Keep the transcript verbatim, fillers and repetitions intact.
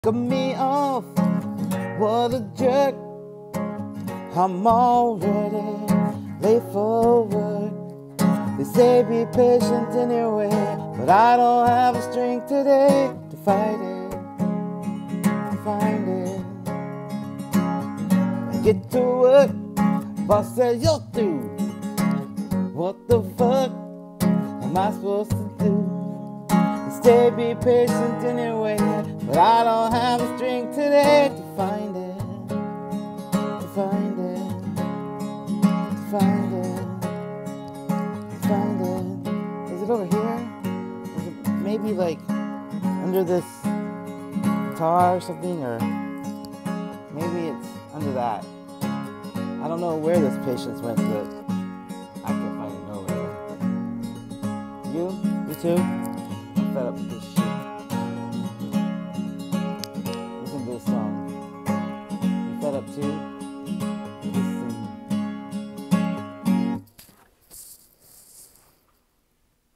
Cut me off, what a jerk. I'm already late for work. They say be patient anyway, but I don't have the strength today to fight it, to find it. I get to work, boss says you'll do. What the fuck am I supposed to do? Stay, be patient anyway, but I don't have the strength today to find it, to find it, to find it, to find it. Is it over here? Is it maybe like under this guitar or something, or maybe it's under that. I don't know where this patience went, but I can't find it nowhere. You? You too? I'm fed up with this shit.